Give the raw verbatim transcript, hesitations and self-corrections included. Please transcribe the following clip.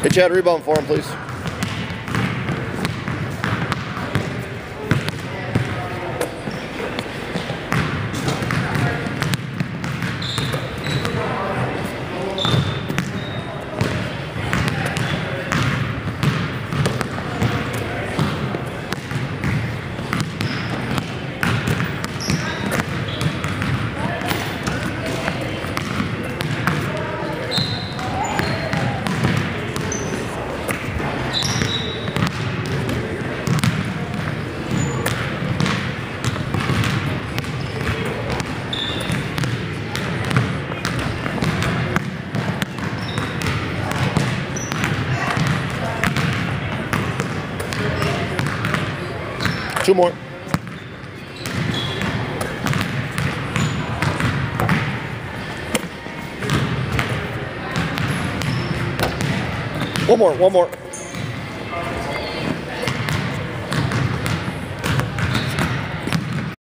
Hey, Chad, rebound for him, please. Two more. One more, one more.